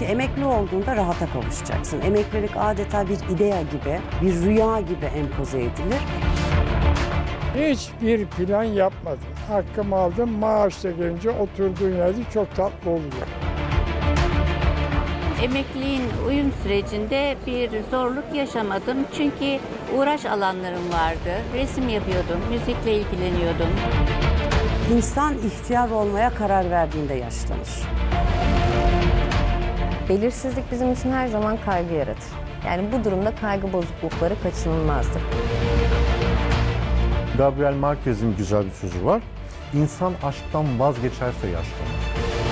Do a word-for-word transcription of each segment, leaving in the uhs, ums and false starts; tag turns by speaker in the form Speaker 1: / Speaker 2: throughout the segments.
Speaker 1: Çünkü emekli olduğunda rahata kavuşacaksın. Emeklilik adeta bir idea gibi, bir rüya gibi empoze edilir.
Speaker 2: Hiçbir plan yapmadım. Hakkımı aldım, maaş da gelince oturduğun yerde çok tatlı oluyor.
Speaker 3: Emekliliğin uyum sürecinde bir zorluk yaşamadım. Çünkü uğraş alanlarım vardı. Resim yapıyordum, müzikle ilgileniyordum.
Speaker 1: İnsan ihtiyar olmaya karar verdiğinde yaşlanır.
Speaker 4: Belirsizlik bizim için her zaman kaygı yaratır. Yani bu durumda kaygı bozuklukları kaçınılmazdır.
Speaker 5: Gabriel Márquez'in güzel bir sözü var. İnsan aşktan vazgeçerse yaşlanır.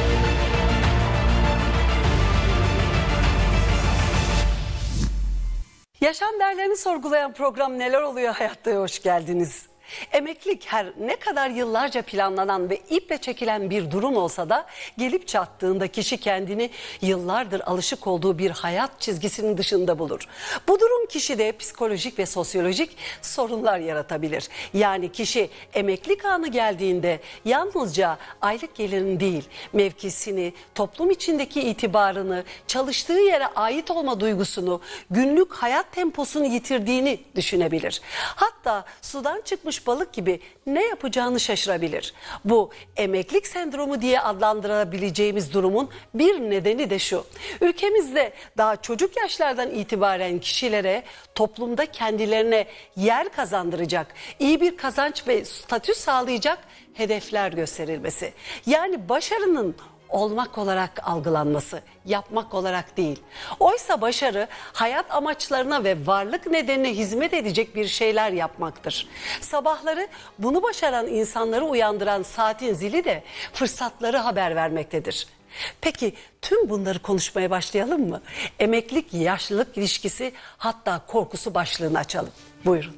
Speaker 6: Yaşam değerlerini sorgulayan program Neler Oluyor Hayatta hoş geldiniz. Emeklilik her ne kadar yıllarca planlanan ve iple çekilen bir durum olsa da gelip çattığında kişi kendini yıllardır alışık olduğu bir hayat çizgisinin dışında bulur. Bu durum kişide psikolojik ve sosyolojik sorunlar yaratabilir. Yani kişi emeklilik anı geldiğinde yalnızca aylık gelirini değil, mevkisini, toplum içindeki itibarını, çalıştığı yere ait olma duygusunu, günlük hayat temposunu yitirdiğini düşünebilir. Hatta sudan çıkmış balık gibi ne yapacağını şaşırabilir. Bu emeklilik sendromu diye adlandırabileceğimiz durumun bir nedeni de şu. Ülkemizde daha çocuk yaşlardan itibaren kişilere toplumda kendilerine yer kazandıracak, iyi bir kazanç ve statü sağlayacak hedefler gösterilmesi. Yani başarının olmak olarak algılanması, yapmak olarak değil. Oysa başarı hayat amaçlarına ve varlık nedenine hizmet edecek bir şeyler yapmaktır. Sabahları bunu başaran insanları uyandıran saatin zili de fırsatları haber vermektedir. Peki tüm bunları konuşmaya başlayalım mı? Emeklilik, yaşlılık ilişkisi, hatta korkusu başlığını açalım. Buyurun.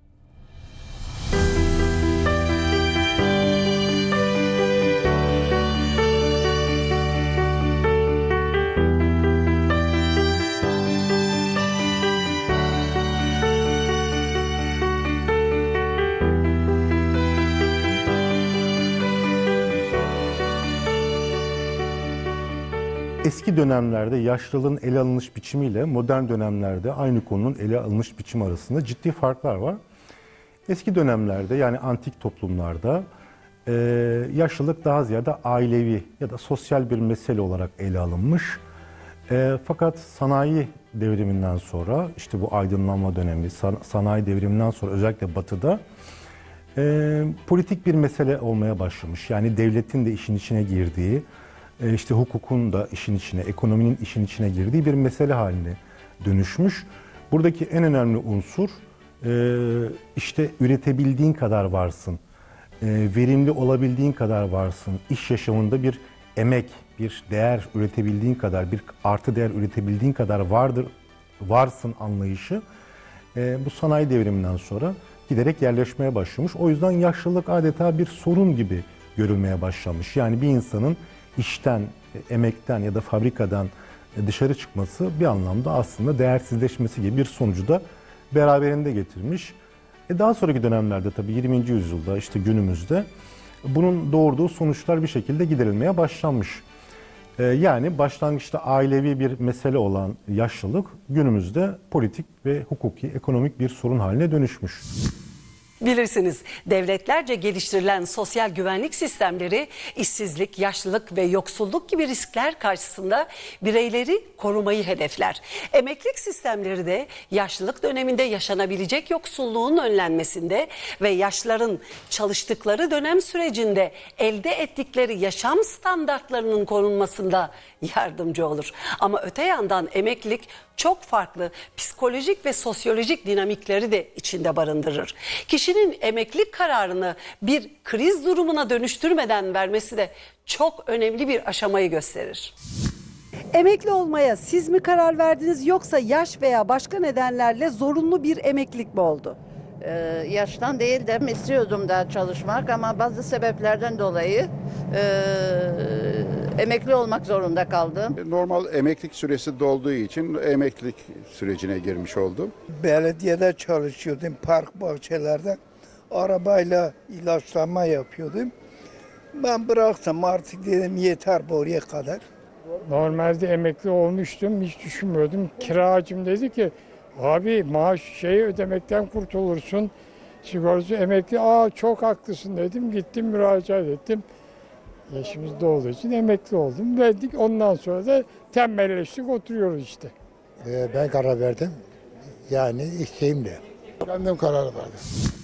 Speaker 5: Eski dönemlerde yaşlılığın ele alınış biçimiyle modern dönemlerde aynı konunun ele alınış biçimi arasında ciddi farklar var. Eski dönemlerde yani antik toplumlarda e, yaşlılık daha ziyade ailevi ya da sosyal bir mesele olarak ele alınmış. E, fakat sanayi devriminden sonra, işte bu aydınlanma dönemi, san, sanayi devriminden sonra özellikle Batı'da e, politik bir mesele olmaya başlamış. Yani devletin de işin içine girdiği, İşte hukukun da işin içine, ekonominin işin içine girdiği bir mesele haline dönüşmüş. Buradaki en önemli unsur işte üretebildiğin kadar varsın, verimli olabildiğin kadar varsın, iş yaşamında bir emek, bir değer üretebildiğin kadar, bir artı değer üretebildiğin kadar vardır, varsın anlayışı bu sanayi devriminden sonra giderek yerleşmeye başlamış. O yüzden yaşlılık adeta bir sorun gibi görülmeye başlamış. Yani bir insanın işten, emekten ya da fabrikadan dışarı çıkması bir anlamda aslında değersizleşmesi gibi bir sonucu da beraberinde getirmiş. E daha sonraki dönemlerde tabii yirminci yüzyılda işte günümüzde bunun doğurduğu sonuçlar bir şekilde giderilmeye başlanmış. E yani başlangıçta ailevi bir mesele olan yaşlılık günümüzde politik ve hukuki, ekonomik bir sorun haline dönüşmüş.
Speaker 6: Bilirsiniz, devletlerce geliştirilen sosyal güvenlik sistemleri işsizlik, yaşlılık ve yoksulluk gibi riskler karşısında bireyleri korumayı hedefler. Emeklilik sistemleri de yaşlılık döneminde yaşanabilecek yoksulluğun önlenmesinde ve yaşlıların çalıştıkları dönem sürecinde elde ettikleri yaşam standartlarının korunmasında yardımcı olur. Ama öte yandan emeklilik çok farklı psikolojik ve sosyolojik dinamikleri de içinde barındırır. Kişinin emeklilik kararını bir kriz durumuna dönüştürmeden vermesi de çok önemli bir aşamayı gösterir. Emekli olmaya siz mi karar verdiniz, yoksa yaş veya başka nedenlerle zorunlu bir emeklilik mi oldu?
Speaker 7: Ee, yaştan değil de istiyordum daha çalışmak ama bazı sebeplerden dolayı e, emekli olmak zorunda kaldım.
Speaker 8: Normal emeklilik süresi dolduğu için emeklilik sürecine girmiş oldum.
Speaker 2: Belediyede çalışıyordum, park bahçelerde. Arabayla ilaçlama yapıyordum. Ben bıraktım, artık dedim yeter buraya kadar. Normalde emekli olmuştum, hiç düşünmüyordum. Kiracım dedi ki, abi maaş şeyi ödemekten kurtulursun. Sigorta emekli, aa çok haklısın dedim. Gittim müracaat ettim. Yaşımız da olduğu için emekli oldum. Verdik, ondan sonra da tembelleştik, oturuyoruz işte.
Speaker 9: Ee, ben karar verdim. Yani isteğimle.
Speaker 10: Kendim karar verdim.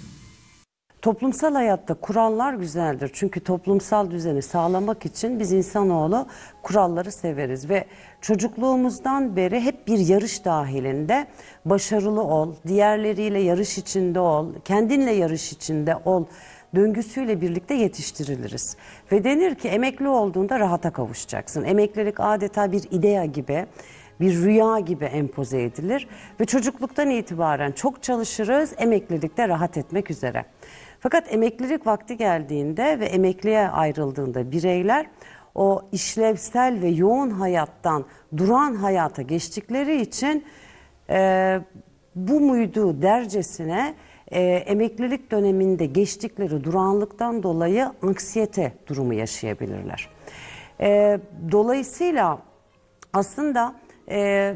Speaker 1: Toplumsal hayatta kurallar güzeldir. Çünkü toplumsal düzeni sağlamak için biz insanoğlu kuralları severiz ve çocukluğumuzdan beri hep bir yarış dahilinde başarılı ol, diğerleriyle yarış içinde ol, kendinle yarış içinde ol döngüsüyle birlikte yetiştiriliriz. Ve denir ki emekli olduğunda rahata kavuşacaksın. Emeklilik adeta bir idea gibi, bir rüya gibi empoze edilir ve çocukluktan itibaren çok çalışırız emeklilikte rahat etmek üzere. Fakat emeklilik vakti geldiğinde ve emekliye ayrıldığında bireyler o işlevsel ve yoğun hayattan duran hayata geçtikleri için e, bu muydu dercesine e, emeklilik döneminde geçtikleri duranlıktan dolayı anksiyete durumu yaşayabilirler. E, dolayısıyla aslında e,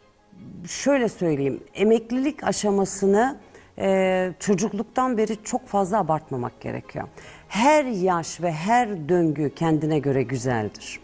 Speaker 1: şöyle söyleyeyim, emeklilik aşamasını Ee, çocukluktan beri çok fazla abartmamak gerekiyor. Her yaş ve her döngü kendine göre güzeldir.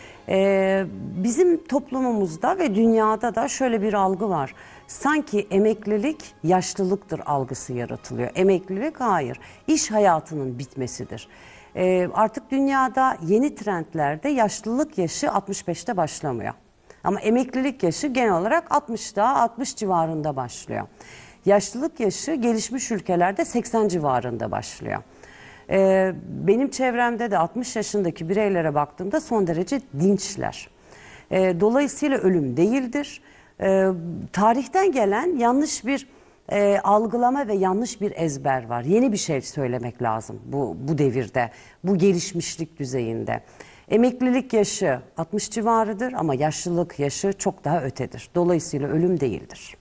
Speaker 1: Ee, bizim toplumumuzda ve dünyada da şöyle bir algı var. Sanki emeklilik yaşlılıktır algısı yaratılıyor. Emeklilik hayır, iş hayatının bitmesidir. Ee, artık dünyada yeni trendlerde yaşlılık yaşı altmış beşte başlamıyor. Ama emeklilik yaşı genel olarak altmışta, altmış civarında başlıyor. Yaşlılık yaşı gelişmiş ülkelerde seksen civarında başlıyor. Ee, benim çevremde de altmış yaşındaki bireylere baktığımda son derece dinçler. Ee, dolayısıyla ölüm değildir. Ee, tarihten gelen yanlış bir e, algılama ve yanlış bir ezber var. Yeni bir şey söylemek lazım bu, bu devirde, bu gelişmişlik düzeyinde. Emeklilik yaşı altmış civarıdır ama yaşlılık yaşı çok daha ötedir. Dolayısıyla ölüm değildir.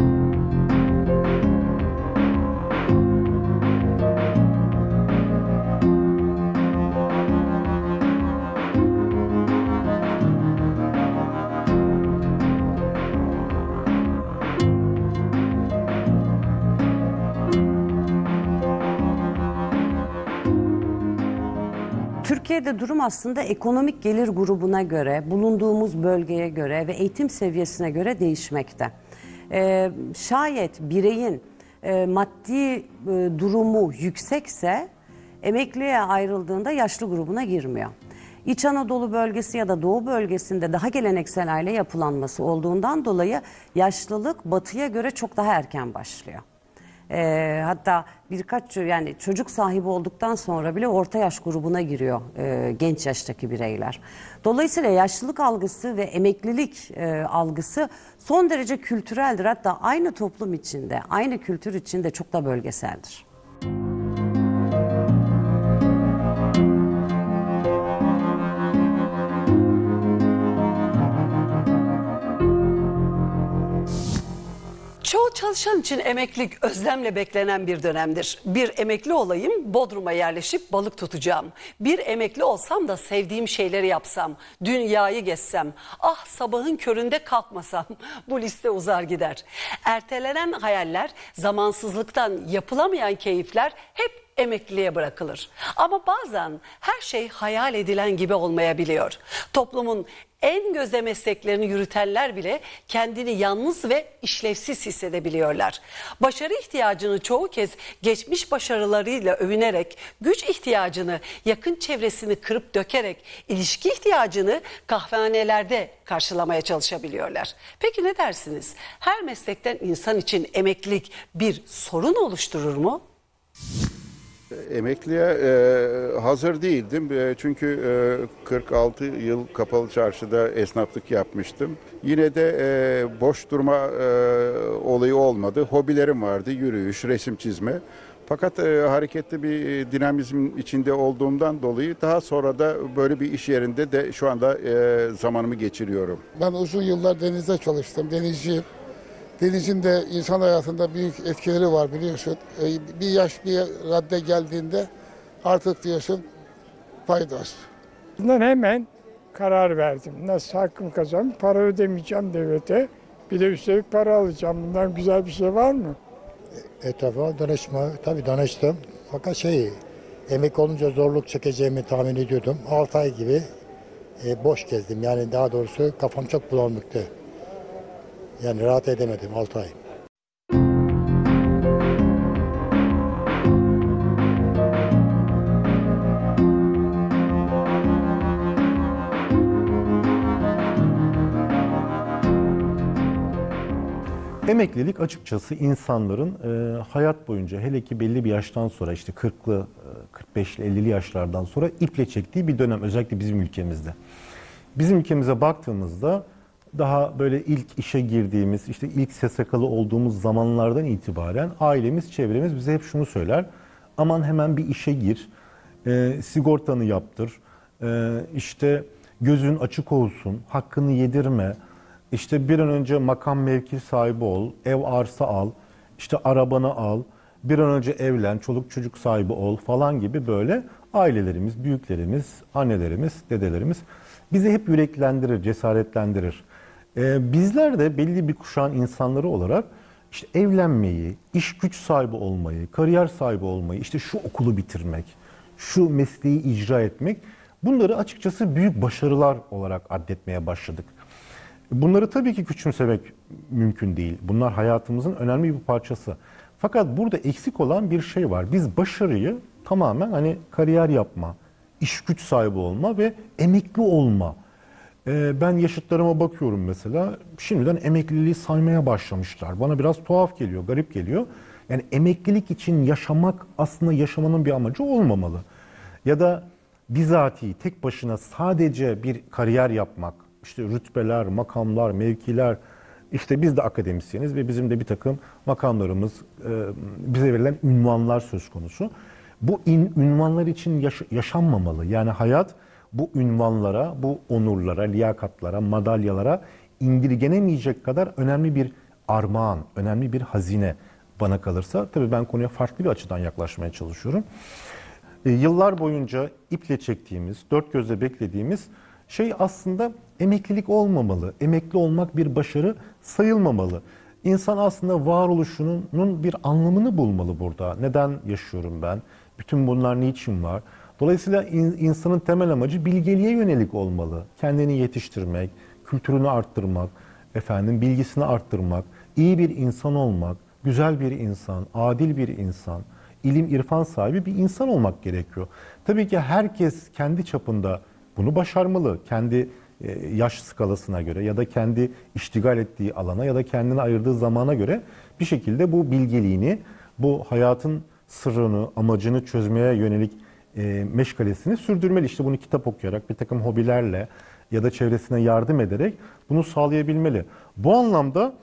Speaker 1: Türkiye'de durum aslında ekonomik gelir grubuna göre, bulunduğumuz bölgeye göre ve eğitim seviyesine göre değişmekte. Ee, şayet bireyin e, maddi e, durumu yüksekse emekliye ayrıldığında yaşlı grubuna girmiyor. İç Anadolu bölgesi ya da Doğu bölgesinde daha geleneksel aile yapılanması olduğundan dolayı yaşlılık batıya göre çok daha erken başlıyor. E, hatta birkaç yani çocuk sahibi olduktan sonra bile orta yaş grubuna giriyor e, genç yaştaki bireyler. Dolayısıyla yaşlılık algısı ve emeklilik e, algısı son derece kültüreldir. Hatta aynı toplum içinde, aynı kültür içinde çok da bölgeseldir.
Speaker 6: Çoğu çalışan için emeklilik özlemle beklenen bir dönemdir. Bir emekli olayım, Bodrum'a yerleşip balık tutacağım. Bir emekli olsam da sevdiğim şeyleri yapsam, dünyayı gezsem, ah sabahın köründe kalkmasam, bu liste uzar gider. Ertelenen hayaller, zamansızlıktan yapılamayan keyifler hep emekliliğe bırakılır. Ama bazen her şey hayal edilen gibi olmayabiliyor. Toplumun en gözde mesleklerini yürütenler bile kendini yalnız ve işlevsiz hissedebiliyorlar. Başarı ihtiyacını çoğu kez geçmiş başarılarıyla övünerek, güç ihtiyacını yakın çevresini kırıp dökerek, ilişki ihtiyacını kahvehanelerde karşılamaya çalışabiliyorlar. Peki ne dersiniz? Her meslekten insan için emeklilik bir sorun oluşturur mu?
Speaker 8: Emekliye e, hazır değildim e, çünkü e, kırk altı yıl kapalı çarşıda esnaflık yapmıştım. Yine de e, boş durma e, olayı olmadı. Hobilerim vardı, yürüyüş, resim çizme. Fakat e, hareketli bir dinamizmin içinde olduğumdan dolayı daha sonra da böyle bir iş yerinde de şu anda e, zamanımı geçiriyorum.
Speaker 10: Ben uzun yıllar denizde çalıştım, denizciyim. Denizin de insan hayatında büyük etkileri var biliyorsun. Bir yaş bir radde geldiğinde artık diyorsun faydası.
Speaker 2: Bundan hemen karar verdim. Nasıl hakkım kazandım? Para ödemeyeceğim devlete. Bir de üstelik para alacağım. Bundan güzel bir şey var mı?
Speaker 9: Etrafa danışma, tabii danıştım. Fakat şey, emekli olunca zorluk çekeceğimi tahmin ediyordum. altı ay gibi e, boş gezdim. Yani daha doğrusu kafam çok bulanıktı. Yani rahat edemedim altı ay.
Speaker 5: Emeklilik açıkçası insanların e, hayat boyunca, hele ki belli bir yaştan sonra, işte kırklı, kırk beşli, ellili yaşlardan sonra iple çektiği bir dönem, özellikle bizim ülkemizde. Bizim ülkemize baktığımızda daha böyle ilk işe girdiğimiz, işte ilk S S K'lı olduğumuz zamanlardan itibaren ailemiz, çevremiz bize hep şunu söyler: aman hemen bir işe gir, e, sigortanı yaptır, e, işte gözün açık olsun, hakkını yedirme. İşte bir an önce makam mevki sahibi ol, ev arsa al, işte arabanı al, bir an önce evlen, çoluk çocuk sahibi ol falan gibi böyle ailelerimiz, büyüklerimiz, annelerimiz, dedelerimiz bizi hep yüreklendirir, cesaretlendirir. Ee, bizler de belli bir kuşağın insanları olarak işte evlenmeyi, iş güç sahibi olmayı, kariyer sahibi olmayı, işte şu okulu bitirmek, şu mesleği icra etmek, bunları açıkçası büyük başarılar olarak addetmeye başladık. Bunları tabii ki küçümsemek mümkün değil. Bunlar hayatımızın önemli bir parçası. Fakat burada eksik olan bir şey var. Biz başarıyı tamamen hani kariyer yapma, iş güç sahibi olma ve emekli olma. Ee, ben yaşıtlarıma bakıyorum mesela, şimdiden emekliliği saymaya başlamışlar. Bana biraz tuhaf geliyor, garip geliyor. Yani emeklilik için yaşamak aslında yaşamanın bir amacı olmamalı. Ya da bizatihi tek başına sadece bir kariyer yapmak, İşte rütbeler, makamlar, mevkiler, işte biz de akademisyeniz ve bizim de bir takım makamlarımız, bize verilen ünvanlar söz konusu. Bu in, ünvanlar için yaş, yaşanmamalı. Yani hayat bu ünvanlara, bu onurlara, liyakatlara, madalyalara indirgenemeyecek kadar önemli bir armağan, önemli bir hazine bana kalırsa. Tabii ben konuya farklı bir açıdan yaklaşmaya çalışıyorum. E, yıllar boyunca iple çektiğimiz, dört gözle beklediğimiz şey aslında emeklilik olmamalı. Emekli olmak bir başarı sayılmamalı. İnsan aslında varoluşunun bir anlamını bulmalı burada. Neden yaşıyorum ben? Bütün bunlar niçin var? Dolayısıyla insanın temel amacı bilgeliğe yönelik olmalı. Kendini yetiştirmek, kültürünü arttırmak, efendim bilgisini arttırmak, iyi bir insan olmak, güzel bir insan, adil bir insan, ilim, irfan sahibi bir insan olmak gerekiyor. Tabii ki herkes kendi çapında bunu başarmalı. Kendi yaş skalasına göre ya da kendi iştigal ettiği alana ya da kendine ayırdığı zamana göre bir şekilde bu bilgeliğini, bu hayatın sırrını, amacını çözmeye yönelik e, meşgalesini sürdürmeli. İşte bunu kitap okuyarak, bir takım hobilerle ya da çevresine yardım ederek bunu sağlayabilmeli. Bu anlamda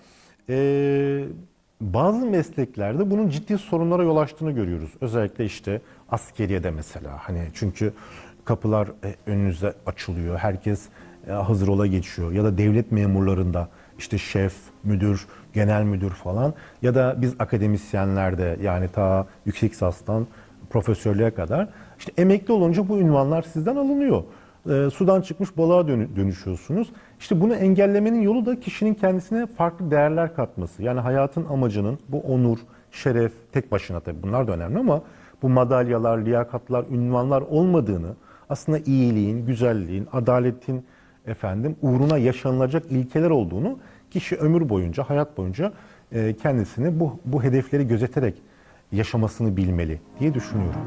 Speaker 5: e, bazı mesleklerde bunun ciddi sorunlara yol açtığını görüyoruz. Özellikle işte askeriyede mesela. Hani çünkü kapılar önünüze açılıyor, herkes hazır ola geçiyor. Ya da devlet memurlarında işte şef, müdür, genel müdür falan ya da biz akademisyenlerde yani ta yüksek lisanstan profesörlüğe kadar işte emekli olunca bu ünvanlar sizden alınıyor. E, sudan çıkmış balığa dönüşüyorsunuz. İşte bunu engellemenin yolu da kişinin kendisine farklı değerler katması. Yani hayatın amacının bu onur, şeref, tek başına tabii bunlar da önemli ama bu madalyalar, liyakatlar, ünvanlar olmadığını, aslında iyiliğin, güzelliğin, adaletin efendim uğruna yaşanılacak ilkeler olduğunu kişi ömür boyunca, hayat boyunca e, kendisini bu bu hedefleri gözeterek yaşamasını bilmeli diye düşünüyorum.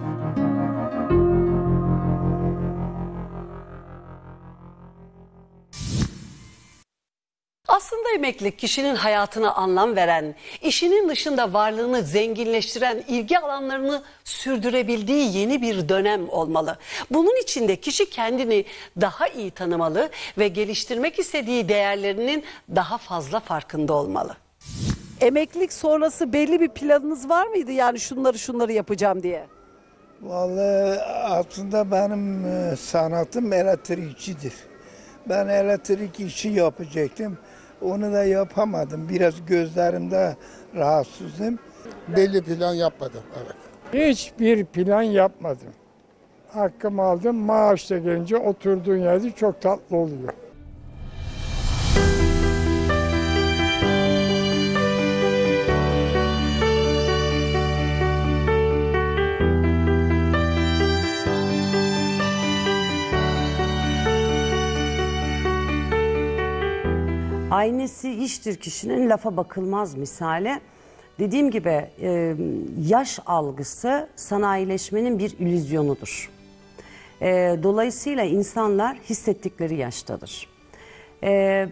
Speaker 6: Aslında emeklilik kişinin hayatına anlam veren, işinin dışında varlığını zenginleştiren, ilgi alanlarını sürdürebildiği yeni bir dönem olmalı. Bunun için de kişi kendini daha iyi tanımalı ve geliştirmek istediği değerlerinin daha fazla farkında olmalı. Emeklilik sonrası belli bir planınız var mıydı? Yani şunları şunları yapacağım diye.
Speaker 11: Vallahi aslında benim sanatım elektrikçidir. Ben elektrik işi yapacaktım. Onu da yapamadım. Biraz gözlerimde rahatsızım.
Speaker 10: Belli plan yapmadım. Evet.
Speaker 2: Hiçbir plan yapmadım. hakkımı aldım. Maaş da gelince oturduğun yerde çok tatlı oluyor.
Speaker 1: Aynesi iştir kişinin, lafa bakılmaz misali. Dediğim gibi e, yaş algısı sanayileşmenin bir illüzyonudur. E, dolayısıyla insanlar hissettikleri yaştadır. E,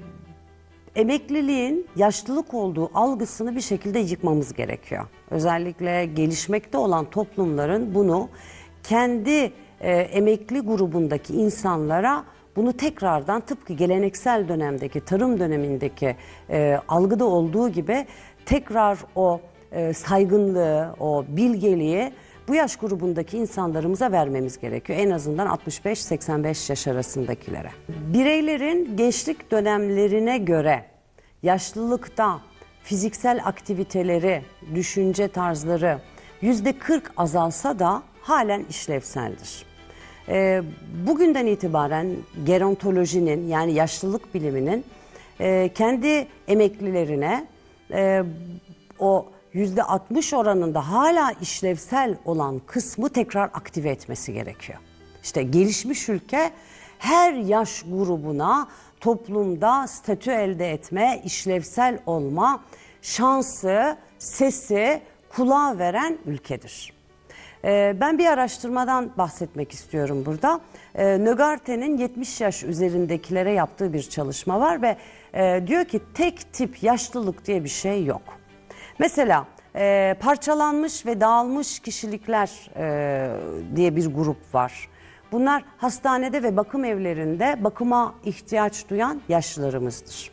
Speaker 1: emekliliğin yaşlılık olduğu algısını bir şekilde yıkmamız gerekiyor. Özellikle gelişmekte olan toplumların bunu kendi e, emekli grubundaki insanlara bunu tekrardan tıpkı geleneksel dönemdeki, tarım dönemindeki e, algıda olduğu gibi tekrar o e, saygınlığı, o bilgeliği bu yaş grubundaki insanlarımıza vermemiz gerekiyor. En azından altmış beş seksen beş yaş arasındakilere. Bireylerin gençlik dönemlerine göre yaşlılıkta fiziksel aktiviteleri, düşünce tarzları yüzde kırk azalsa da halen işlevseldir. E, bugünden itibaren gerontolojinin, yani yaşlılık biliminin e, kendi emeklilerine e, o yüzde altmış oranında hala işlevsel olan kısmı tekrar aktive etmesi gerekiyor. İşte gelişmiş ülke her yaş grubuna toplumda statü elde etme, işlevsel olma şansı, sesi kulağa veren ülkedir. Ben bir araştırmadan bahsetmek istiyorum burada. Nögarte'nin yetmiş yaş üzerindekilere yaptığı bir çalışma var ve diyor ki tek tip yaşlılık diye bir şey yok. Mesela parçalanmış ve dağılmış kişilikler diye bir grup var. Bunlar hastanede ve bakım evlerinde bakıma ihtiyaç duyan yaşlılarımızdır.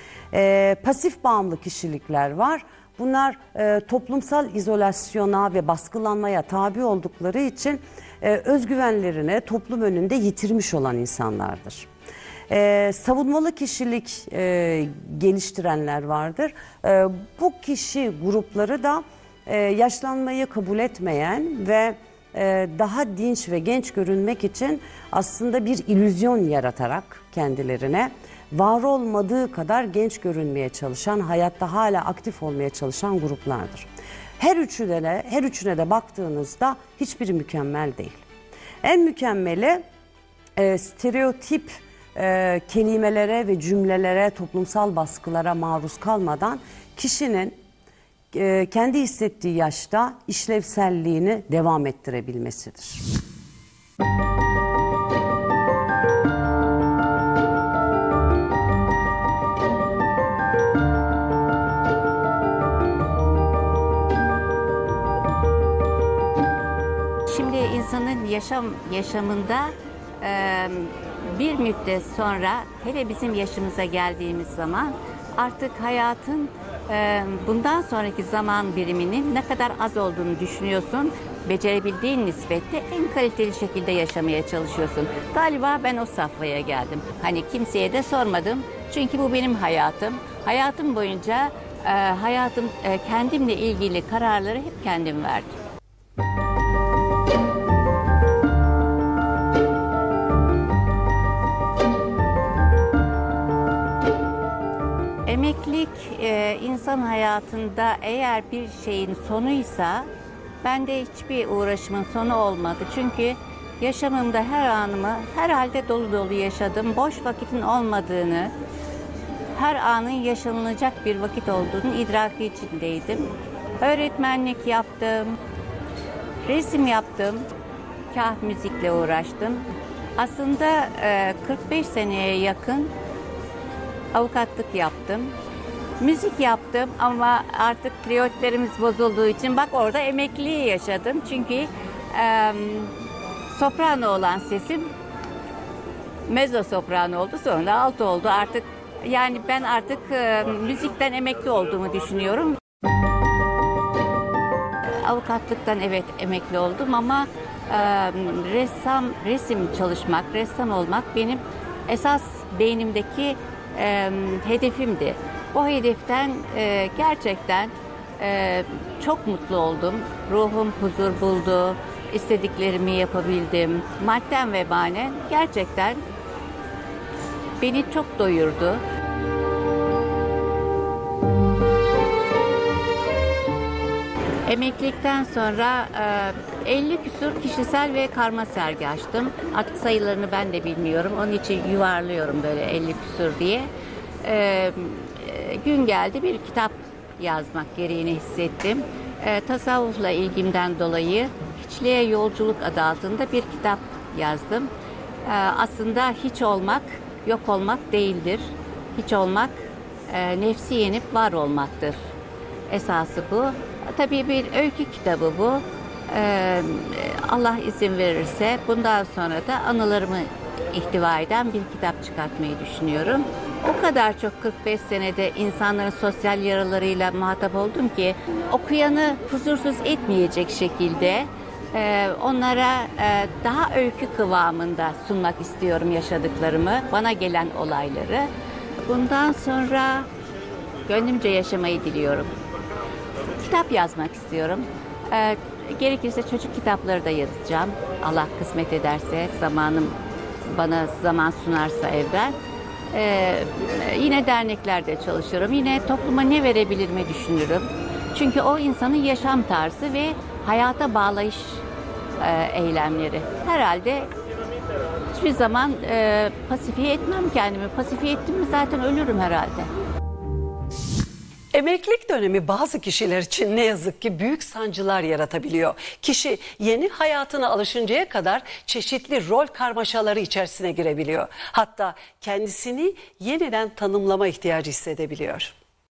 Speaker 1: Pasif bağımlı kişilikler var. Bunlar e, toplumsal izolasyona ve baskılanmaya tabi oldukları için e, özgüvenlerini toplum önünde yitirmiş olan insanlardır. E, savunmalı kişilik e, geliştirenler vardır. E, bu kişi grupları da e, yaşlanmayı kabul etmeyen ve e, daha dinç ve genç görünmek için aslında bir illüzyon yaratarak kendilerine var olmadığı kadar genç görünmeye çalışan, hayatta hala aktif olmaya çalışan gruplardır. Her üçüne de, her üçüne de baktığınızda hiçbiri mükemmel değil. En mükemmeli e, stereotip e, kelimelere ve cümlelere, toplumsal baskılara maruz kalmadan kişinin e, kendi hissettiği yaşta işlevselliğini devam ettirebilmesidir.
Speaker 3: İnsanın yaşam yaşamında e, bir müddet sonra, hele bizim yaşımıza geldiğimiz zaman artık hayatın e, bundan sonraki zaman biriminin ne kadar az olduğunu düşünüyorsun. Becerebildiğin nispette en kaliteli şekilde yaşamaya çalışıyorsun. Galiba ben o safhaya geldim. Hani kimseye de sormadım. Çünkü bu benim hayatım. Hayatım boyunca e, hayatım e, kendimle ilgili kararları hep kendim verdim. Emeklilik e, insan hayatında eğer bir şeyin sonuysa, bende hiçbir uğraşımın sonu olmadı. Çünkü yaşamımda her anımı herhalde dolu dolu yaşadım. Boş vakitin olmadığını, her anın yaşanılacak bir vakit olduğunu idraki içindeydim. Öğretmenlik yaptım, resim yaptım, kah müzikle uğraştım. Aslında e, kırk beş seneye yakın avukatlık yaptım. Müzik yaptım ama artık triyotlerimiz bozulduğu için bak orada emekliliği yaşadım. Çünkü e, soprano olan sesim mezzo soprano oldu, sonra da alt oldu. Artık yani ben artık e, müzikten emekli olduğumu düşünüyorum. Avukatlıktan evet emekli oldum ama e, ressam, resim çalışmak, ressam olmak benim esas beynimdeki e, hedefimdi. O hedeften e, gerçekten Ee, çok mutlu oldum. Ruhum huzur buldu. İstediklerimi yapabildim. Madden ve manen gerçekten beni çok doyurdu. Emeklilikten sonra elli küsur kişisel ve karma sergi açtım. Artık sayılarını ben de bilmiyorum. Onun için yuvarlıyorum böyle elli küsur diye. Gün geldi bir kitap yazmak gereğini hissettim. Tasavvufla ilgimden dolayı Hiçliğe Yolculuk adı altında bir kitap yazdım. Aslında hiç olmak yok olmak değildir. Hiç olmak nefsi yenip var olmaktır. Esası bu. Tabii bir öykü kitabı bu. Ee, Allah izin verirse bundan sonra da anılarımı ihtiva eden bir kitap çıkartmayı düşünüyorum. O kadar çok kırk beş senede insanların sosyal yaralarıyla muhatap oldum ki okuyanı huzursuz etmeyecek şekilde e, onlara e, daha öykü kıvamında sunmak istiyorum yaşadıklarımı, bana gelen olayları. Bundan sonra gönlümce yaşamayı diliyorum. Kitap yazmak istiyorum. Ee, gerekirse çocuk kitapları da yazacağım. Allah kısmet ederse, zamanım bana zaman sunarsa evvel. Ee, yine derneklerde çalışıyorum. Yine topluma ne verebilirimi düşünürüm. Çünkü o insanın yaşam tarzı ve hayata bağlayış e, eylemleri. Herhalde hiçbir zaman e, pasifiye etmem kendimi. Pasifiye ettim mi zaten ölürüm herhalde.
Speaker 6: Emeklilik dönemi bazı kişiler için ne yazık ki büyük sancılar yaratabiliyor. Kişi yeni hayatına alışıncaya kadar çeşitli rol karmaşaları içerisine girebiliyor. Hatta kendisini yeniden tanımlama ihtiyacı hissedebiliyor.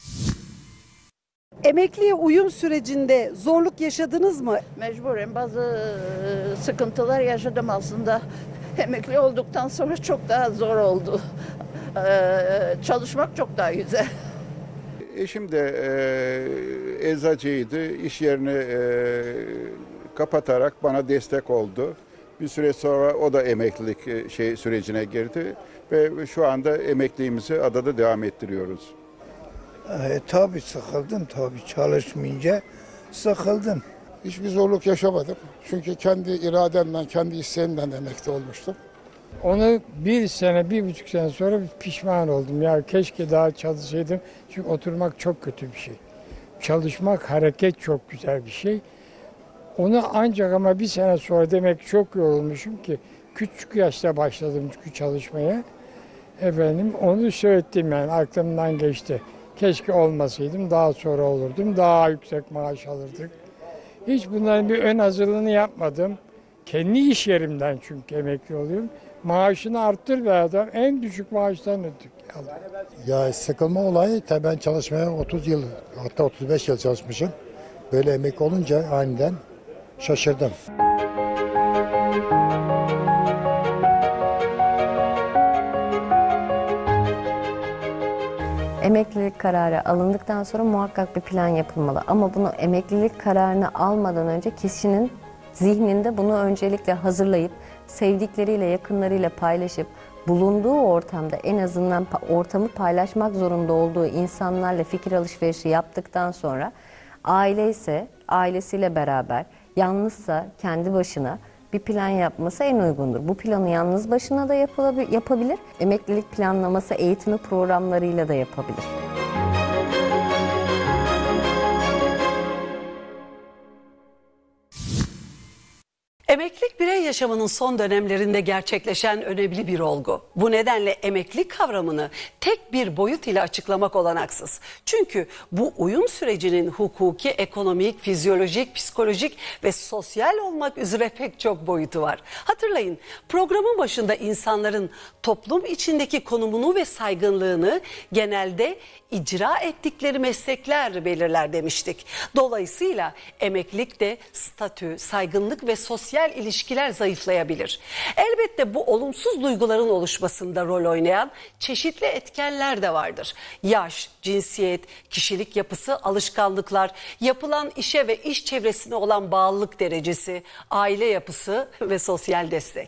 Speaker 12: Emekliye uyum sürecinde zorluk yaşadınız mı?
Speaker 7: Mecburen bazı sıkıntılar yaşadım aslında. Emekli olduktan sonra çok daha zor oldu. Ee, çalışmak çok daha güzel.
Speaker 8: Eşim de e, eczacıydı. İş yerini e, kapatarak bana destek oldu. Bir süre sonra o da emeklilik e, şey sürecine girdi ve şu anda emekliliğimizi adada devam ettiriyoruz.
Speaker 11: E, tabii sıkıldım tabii çalışmayınca sıkıldım.
Speaker 10: Hiçbir zorluk yaşamadım. Çünkü kendi irademden, kendi isteğimden emekli olmuştum.
Speaker 2: Onu bir sene, bir buçuk sene sonra pişman oldum. Ya keşke daha çalışsaydım. Çünkü oturmak çok kötü bir şey. Çalışmak, hareket çok güzel bir şey. Onu ancak ama bir sene sonra demek çok yorulmuşum ki küçük yaşta başladım çünkü çalışmaya. Efendim onu söyledim yani aklımdan geçti. Keşke olmasaydım daha sonra olurdum. Daha yüksek maaş alırdık. Hiç bunların bir ön hazırlığını yapmadım. Kendi iş yerimden çünkü emekli oluyorum. Maaşını arttır be adam. En düşük maaştan ödük.
Speaker 9: Ya sıkılma olayı tabii ben çalışmaya otuz yıl hatta otuz beş yıl çalışmışım. Böyle emekli olunca aniden şaşırdım.
Speaker 4: Emeklilik kararı alındıktan sonra muhakkak bir plan yapılmalı. Ama bunu emeklilik kararını almadan önce kişinin zihninde bunu öncelikle hazırlayıp sevdikleriyle, yakınlarıyla paylaşıp bulunduğu ortamda en azından ortamı paylaşmak zorunda olduğu insanlarla fikir alışverişi yaptıktan sonra aile ise ailesiyle beraber, yalnızsa kendi başına bir plan yapması en uygundur. Bu planı yalnız başına da yapabilir, emeklilik planlaması eğitimi programlarıyla da yapabilir.
Speaker 6: Emeklilik birey yaşamının son dönemlerinde gerçekleşen önemli bir olgu. Bu nedenle emeklilik kavramını tek bir boyut ile açıklamak olanaksız. Çünkü bu uyum sürecinin hukuki, ekonomik, fizyolojik, psikolojik ve sosyal olmak üzere pek çok boyutu var. Hatırlayın, programın başında insanların toplum içindeki konumunu ve saygınlığını genelde icra ettikleri meslekler belirler demiştik. Dolayısıyla emeklilik de statü, saygınlık ve sosyal ilişkiler zayıflayabilir. Elbette bu olumsuz duyguların oluşmasında rol oynayan çeşitli etkenler de vardır. Yaş, cinsiyet, kişilik yapısı, alışkanlıklar, yapılan işe ve iş çevresine olan bağlılık derecesi, aile yapısı ve sosyal destek.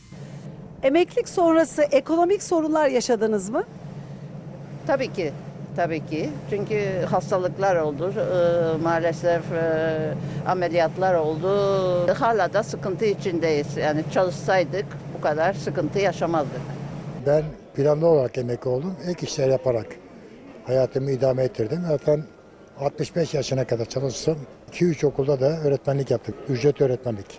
Speaker 12: Emeklilik sonrası ekonomik sorunlar yaşadınız mı?
Speaker 7: Tabii ki. tabii ki. Çünkü hastalıklar oldu, e, maalesef e, ameliyatlar oldu. Hala da sıkıntı içindeyiz. Yani çalışsaydık bu kadar sıkıntı yaşamazdık.
Speaker 9: Ben planlı olarak emekli oldum. Ek işler yaparak hayatımı idame ettirdim. Zaten altmış beş yaşına kadar çalıştım. iki üç okulda da öğretmenlik yaptık. Ücret öğretmenlik.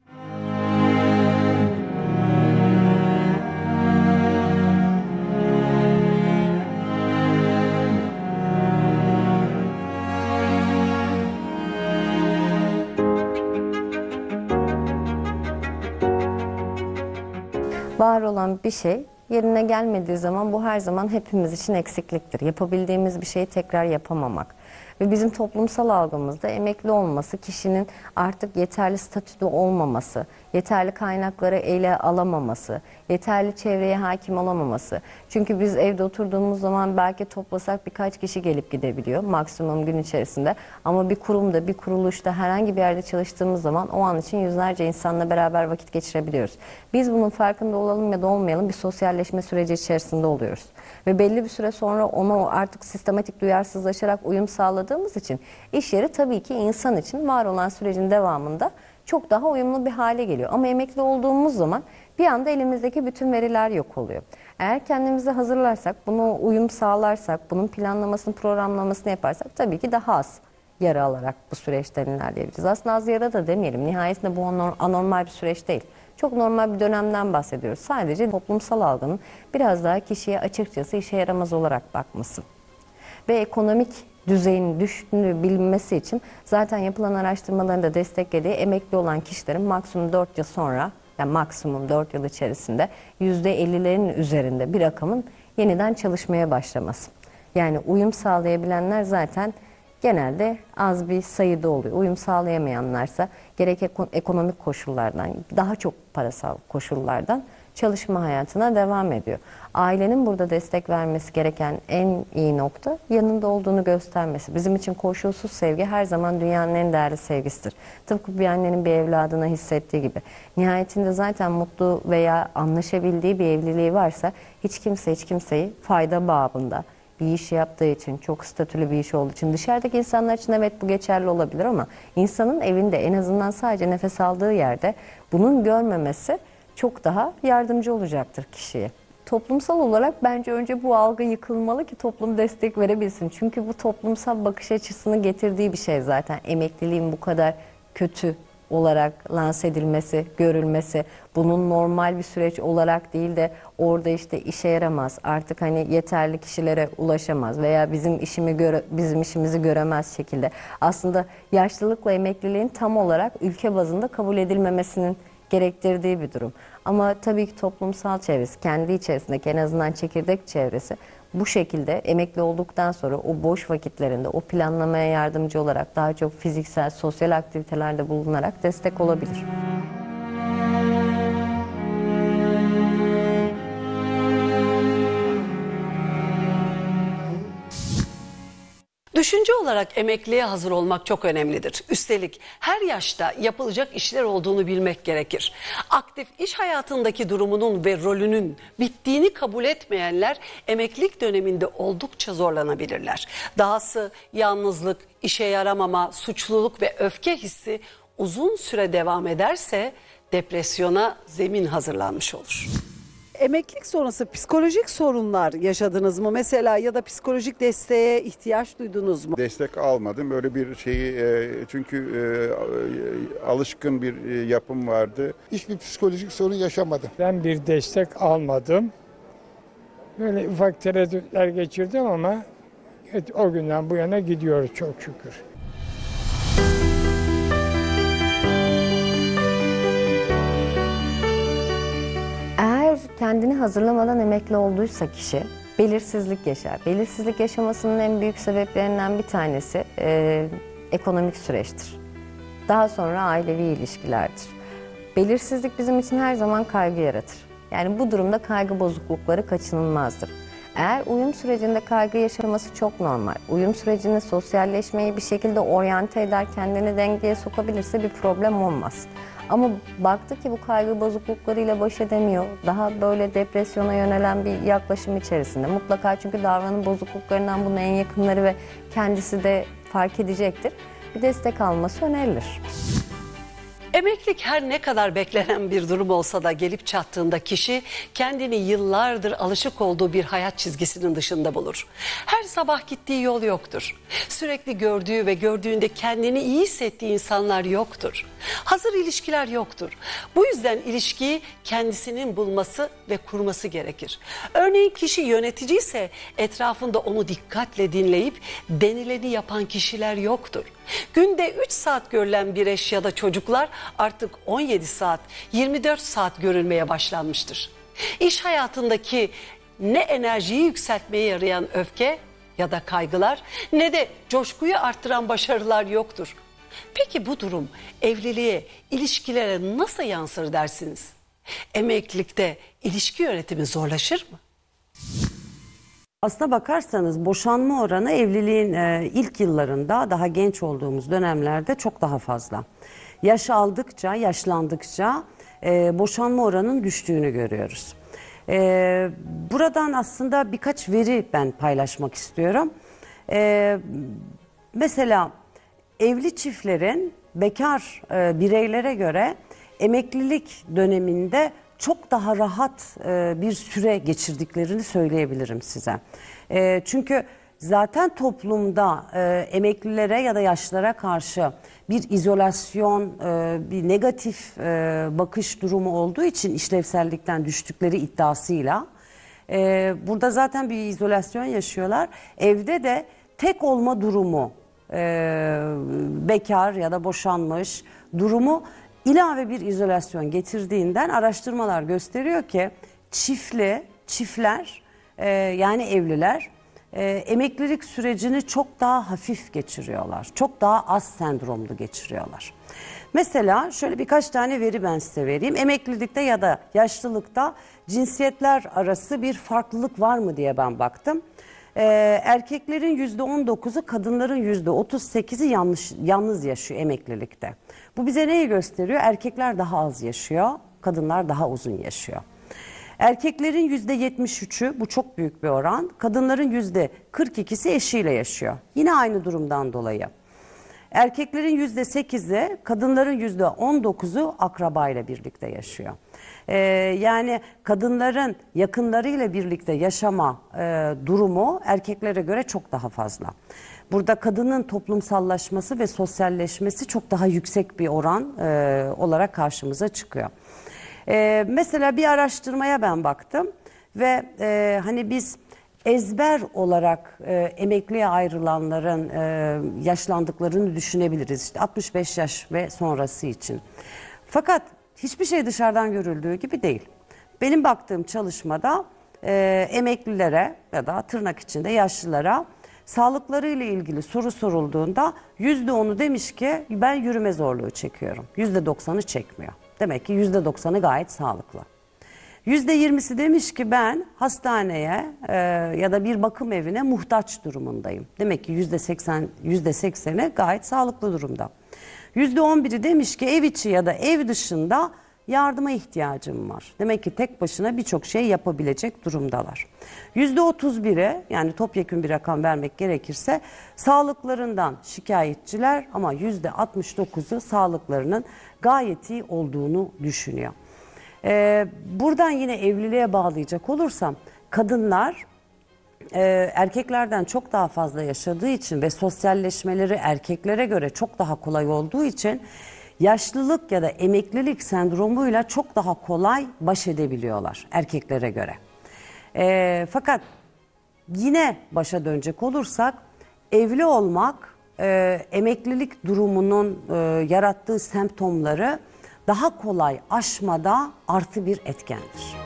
Speaker 4: Var olan bir şey yerine gelmediği zaman bu her zaman hepimiz için eksikliktir. Yapabildiğimiz bir şeyi tekrar yapamamak. Ve bizim toplumsal algımızda emekli olması kişinin artık yeterli statüde olmaması, yeterli kaynakları ele alamaması, yeterli çevreye hakim olamaması. Çünkü biz evde oturduğumuz zaman belki toplasak birkaç kişi gelip gidebiliyor maksimum gün içerisinde. Ama bir kurumda, bir kuruluşta, herhangi bir yerde çalıştığımız zaman o an için yüzlerce insanla beraber vakit geçirebiliyoruz. Biz bunun farkında olalım ya da olmayalım bir sosyalleşme süreci içerisinde oluyoruz. Ve belli bir süre sonra ona artık sistematik duyarsızlaşarak uyum sağladığımız için iş yeri tabii ki insan için var olan sürecin devamında çok daha uyumlu bir hale geliyor. Ama emekli olduğumuz zaman bir anda elimizdeki bütün veriler yok oluyor. Eğer kendimizi hazırlarsak, bunu uyum sağlarsak, bunun planlamasını, programlamasını yaparsak tabii ki daha az yara alarak bu süreçten ilerleyebiliriz. Aslında az yara da demeyelim. Nihayetinde bu anormal bir süreç değil. Çok normal bir dönemden bahsediyoruz. Sadece toplumsal algının biraz daha kişiye açıkçası işe yaramaz olarak bakması. Ve ekonomik düzeyin düştüğünü bilinmesi için zaten yapılan araştırmaların da desteklediği emekli olan kişilerin maksimum dört yıl sonra, yani maksimum dört yıl içerisinde yüzde ellilerin üzerinde bir rakamın yeniden çalışmaya başlaması. Yani uyum sağlayabilenler zaten genelde az bir sayıda oluyor. Uyum sağlayamayanlarsa gerek ekonomik koşullardan, daha çok parasal koşullardan çalışma hayatına devam ediyor. Ailenin burada destek vermesi gereken en iyi nokta yanında olduğunu göstermesi. Bizim için koşulsuz sevgi her zaman dünyanın en değerli sevgisidir. Tıpkı bir annenin bir evladına hissettiği gibi. Nihayetinde zaten mutlu veya anlaşabildiği bir evliliği varsa hiç kimse hiç kimseyi fayda babında bir iş yaptığı için, çok statülü bir iş olduğu için dışarıdaki insanlar için evet bu geçerli olabilir ama insanın evinde en azından sadece nefes aldığı yerde bunun görmemesi çok daha yardımcı olacaktır kişiye. Toplumsal olarak bence önce bu algı yıkılmalı ki toplum destek verebilsin. Çünkü bu toplumsal bakış açısını getirdiği bir şey zaten. Emekliliğin bu kadar kötü olarak lanse edilmesi, görülmesi, bunun normal bir süreç olarak değil de orada işte işe yaramaz, artık hani yeterli kişilere ulaşamaz veya bizim işimi göre, bizim işimizi göremez şekilde. Aslında yaşlılıkla emekliliğin tam olarak ülke bazında kabul edilmemesinin gerektirdiği bir durum. Ama tabii ki toplumsal çevresi, kendi içerisindeki en azından çekirdek çevresi bu şekilde emekli olduktan sonra o boş vakitlerinde o planlamaya yardımcı olarak daha çok fiziksel, sosyal aktivitelerde bulunarak destek olabilir.
Speaker 6: Düşünce olarak emekliye hazır olmak çok önemlidir. Üstelik her yaşta yapılacak işler olduğunu bilmek gerekir. Aktif iş hayatındaki durumunun ve rolünün bittiğini kabul etmeyenler emeklilik döneminde oldukça zorlanabilirler. Dahası yalnızlık, işe yaramama, suçluluk ve öfke hissi uzun süre devam ederse depresyona zemin hazırlanmış olur.
Speaker 12: Emeklilik sonrası psikolojik sorunlar yaşadınız mı mesela ya da psikolojik desteğe ihtiyaç duydunuz mu?
Speaker 8: Destek almadım. Öyle bir şeyi çünkü alışkın bir yapım vardı.
Speaker 10: Hiçbir psikolojik sorun yaşamadım.
Speaker 2: Ben bir destek almadım. Böyle ufak tereddütler geçirdim ama o günden bu yana gidiyoruz çok şükür.
Speaker 4: Eğer kendini hazırlamadan emekli olduysa kişi belirsizlik yaşar. Belirsizlik yaşamasının en büyük sebeplerinden bir tanesi e, ekonomik süreçtir. Daha sonra ailevi ilişkilerdir. Belirsizlik bizim için her zaman kaygı yaratır. Yani bu durumda kaygı bozuklukları kaçınılmazdır. Eğer uyum sürecinde kaygı yaşaması çok normal. Uyum sürecinde sosyalleşmeyi bir şekilde oryante eder, kendini dengeye sokabilirse bir problem olmaz. Ama baktı ki bu kaygı bozukluklarıyla baş edemiyor, daha böyle depresyona yönelen bir yaklaşım içerisinde. Mutlaka, çünkü davranım bozukluklarından bunun en yakınları ve kendisi de fark edecektir. Bir destek alması önerilir.
Speaker 6: Emeklilik her ne kadar beklenen bir durum olsa da gelip çattığında kişi kendini yıllardır alışık olduğu bir hayat çizgisinin dışında bulur. Her sabah gittiği yol yoktur. Sürekli gördüğü ve gördüğünde kendini iyi hissettiği insanlar yoktur. Hazır ilişkiler yoktur. Bu yüzden ilişkiyi kendisinin bulması ve kurması gerekir. Örneğin kişi yönetici ise etrafında onu dikkatle dinleyip denileni yapan kişiler yoktur. Günde üç saat görülen bir eş ya da çocuklar artık on yedi saat, yirmi dört saat görülmeye başlanmıştır. İş hayatındaki ne enerjiyi yükseltmeye yarayan öfke ya da kaygılar ne de coşkuyu arttıran başarılar yoktur. Peki bu durum evliliğe, ilişkilere nasıl yansır dersiniz? Emeklilikte ilişki yönetimi zorlaşır mı?
Speaker 1: Aslına bakarsanız boşanma oranı evliliğin e, ilk yıllarında, daha genç olduğumuz dönemlerde çok daha fazla. Yaş aldıkça, yaşlandıkça e, boşanma oranının düştüğünü görüyoruz. E, buradan aslında birkaç veri ben paylaşmak istiyorum. E, mesela evli çiftlerin bekar e, bireylere göre emeklilik döneminde çok daha rahat e, bir süre geçirdiklerini söyleyebilirim size. E, çünkü zaten toplumda e, emeklilere ya da yaşlılara karşı bir izolasyon, e, bir negatif e, bakış durumu olduğu için işlevsellikten düştükleri iddiasıyla e, burada zaten bir izolasyon yaşıyorlar. Evde de tek olma durumu, e, bekar ya da boşanmış durumu ilave bir izolasyon getirdiğinden araştırmalar gösteriyor ki çiftli, çiftler e, yani evliler e, emeklilik sürecini çok daha hafif geçiriyorlar. Çok daha az sendromlu geçiriyorlar. Mesela şöyle birkaç tane veri ben size vereyim. Emeklilikte ya da yaşlılıkta cinsiyetler arası bir farklılık var mı diye ben baktım. Ee, erkeklerin yüzde on dokuzu, kadınların yüzde otuz sekizi yanlış, yalnız yaşıyor emeklilikte. Bu bize neyi gösteriyor? Erkekler daha az yaşıyor, kadınlar daha uzun yaşıyor. Erkeklerin yüzde yetmiş üçü, bu çok büyük bir oran, kadınların yüzde kırk ikisi eşiyle yaşıyor. Yine aynı durumdan dolayı. Erkeklerin yüzde sekizi, kadınların yüzde on dokuzu akrabayla birlikte yaşıyor. Ee, yani kadınların yakınlarıyla birlikte yaşama e, durumu erkeklere göre çok daha fazla. Burada kadının toplumsallaşması ve sosyalleşmesi çok daha yüksek bir oran e, olarak karşımıza çıkıyor. E, mesela bir araştırmaya ben baktım ve e, hani biz ezber olarak e, emekliye ayrılanların e, yaşlandıklarını düşünebiliriz. İşte altmış beş yaş ve sonrası için. Fakat hiçbir şey dışarıdan görüldüğü gibi değil. Benim baktığım çalışmada e, emeklilere ya da tırnak içinde yaşlılara sağlıklarıyla ilgili soru sorulduğunda yüzde onu demiş ki ben yürüme zorluğu çekiyorum. yüzde doksanı çekmiyor. Demek ki yüzde doksanı gayet sağlıklı. yüzde yirmisi demiş ki ben hastaneye e, ya da bir bakım evine muhtaç durumundayım. Demek ki yüzde seksen, yüzde sekseni gayet sağlıklı durumda. yüzde on biri demiş ki ev içi ya da ev dışında yardıma ihtiyacım var. Demek ki tek başına birçok şey yapabilecek durumdalar. yüzde otuz biri, yani topyekün bir rakam vermek gerekirse sağlıklarından şikayetçiler ama yüzde altmış dokuzu sağlıklarının gayet iyi olduğunu düşünüyor. Ee, buradan yine evliliğe bağlayacak olursam kadınlar e, erkeklerden çok daha fazla yaşadığı için ve sosyalleşmeleri erkeklere göre çok daha kolay olduğu için yaşlılık ya da emeklilik sendromuyla çok daha kolay baş edebiliyorlar erkeklere göre. E, fakat yine başa dönecek olursak evli olmak e, emeklilik durumunun e, yarattığı semptomları daha kolay aşmada artı bir etkendir.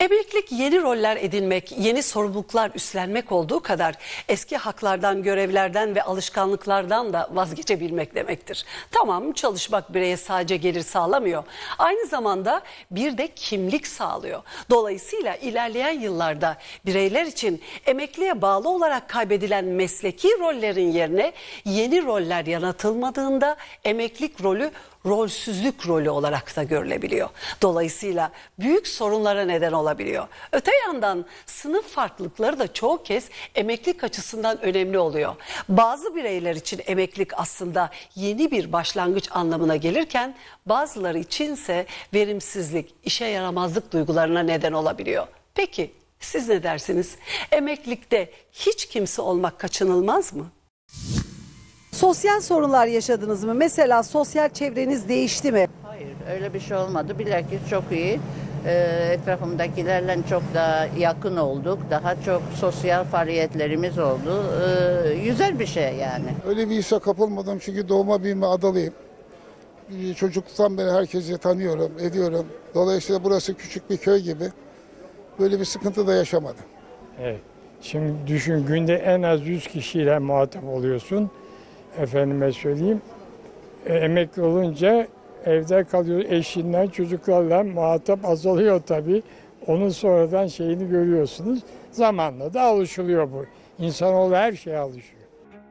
Speaker 6: Emeklilik yeni roller edinmek, yeni sorumluluklar üstlenmek olduğu kadar eski haklardan, görevlerden ve alışkanlıklardan da vazgeçebilmek demektir. Tamam, çalışmak bireye sadece gelir sağlamıyor. Aynı zamanda bir de kimlik sağlıyor. Dolayısıyla ilerleyen yıllarda bireyler için emekliye bağlı olarak kaybedilen mesleki rollerin yerine yeni roller yaratılmadığında emeklilik rolü rolsüzlük rolü olarak da görülebiliyor. Dolayısıyla büyük sorunlara neden olabiliyor. Öte yandan sınıf farklılıkları da çoğu kez emeklilik açısından önemli oluyor. Bazı bireyler için emeklilik aslında yeni bir başlangıç anlamına gelirken bazıları içinse verimsizlik, işe yaramazlık duygularına neden olabiliyor. Peki siz ne dersiniz? Emeklilikte hiç kimse olmak kaçınılmaz mı?
Speaker 12: Sosyal sorunlar yaşadınız mı? Mesela sosyal çevreniz değişti mi?
Speaker 7: Hayır, öyle bir şey olmadı. Bilakis çok iyi. Ee, etrafımdakilerle çok daha yakın olduk. Daha çok sosyal faaliyetlerimiz oldu. Ee, güzel bir şey yani.
Speaker 10: Öyle bir hisse kapılmadım çünkü doğma büyüme adalıyım. Çocukluktan beri herkesi tanıyorum, ediyorum. Dolayısıyla burası küçük bir köy gibi. Böyle bir sıkıntı da yaşamadım.
Speaker 2: Evet. Şimdi düşün, günde en az yüz kişiyle muhatap oluyorsun. Efendime söyleyeyim, e, emekli olunca evde kalıyor, eşinden, çocuklarla muhatap azalıyor tabii. Onun sonradan şeyini görüyorsunuz. Zamanla da alışılıyor bu. İnsanoğlu her şeye alışıyor.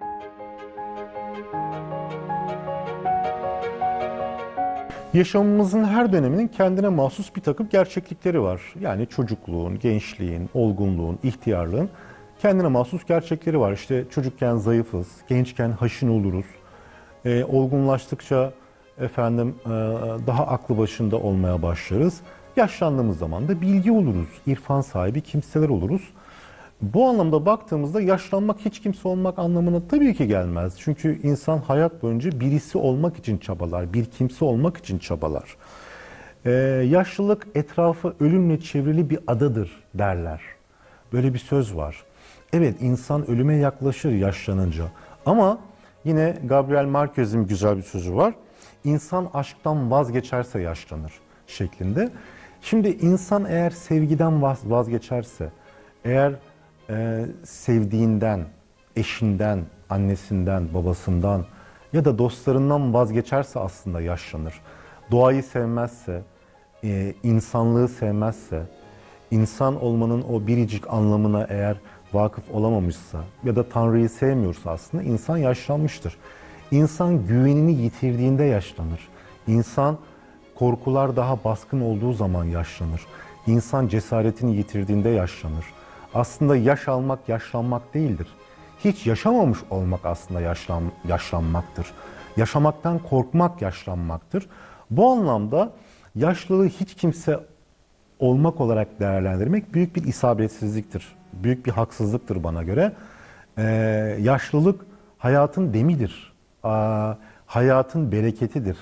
Speaker 5: Yaşamımızın her döneminin kendine mahsus bir takım gerçeklikleri var. Yani çocukluğun, gençliğin, olgunluğun, ihtiyarlığın kendine mahsus gerçekleri var. İşte çocukken zayıfız, gençken haşin oluruz. E, olgunlaştıkça efendim e, daha aklı başında olmaya başlarız. Yaşlandığımız zaman da bilgi oluruz, irfan sahibi kimseler oluruz. Bu anlamda baktığımızda yaşlanmak hiç kimse olmak anlamına tabii ki gelmez. Çünkü insan hayat boyunca birisi olmak için çabalar, bir kimse olmak için çabalar. Ee, yaşlılık etrafı ölümle çevrili bir adadır derler. Böyle bir söz var. Evet, insan ölüme yaklaşır yaşlanınca. Ama yine Gabriel Márquez'in güzel bir sözü var. İnsan aşktan vazgeçerse yaşlanır şeklinde. Şimdi insan eğer sevgiden vazgeçerse, eğer Ee, sevdiğinden, eşinden, annesinden, babasından ya da dostlarından vazgeçerse aslında yaşlanır. Doğayı sevmezse, e, insanlığı sevmezse, insan olmanın o biricik anlamına eğer vakıf olamamışsa ya da Tanrı'yı sevmiyorsa aslında insan yaşlanmıştır. İnsan güvenini yitirdiğinde yaşlanır. İnsan korkular daha baskın olduğu zaman yaşlanır. İnsan cesaretini yitirdiğinde yaşlanır. Aslında yaş almak yaşlanmak değildir. Hiç yaşamamış olmak aslında yaşlan, yaşlanmaktır. Yaşamaktan korkmak yaşlanmaktır. Bu anlamda yaşlılığı hiç kimse olmak olarak değerlendirmek büyük bir isabetsizliktir. Büyük bir haksızlıktır bana göre. Ee, yaşlılık hayatın demidir. Aa, hayatın bereketidir.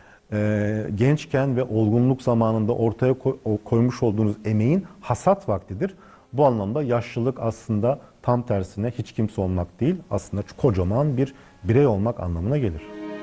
Speaker 5: Ee, gençken ve olgunluk zamanında ortaya koy, koymuş olduğunuz emeğin hasat vaktidir. Bu anlamda yaşlılık aslında tam tersine hiç kimse olmak değil, aslında kocaman bir birey olmak anlamına gelir.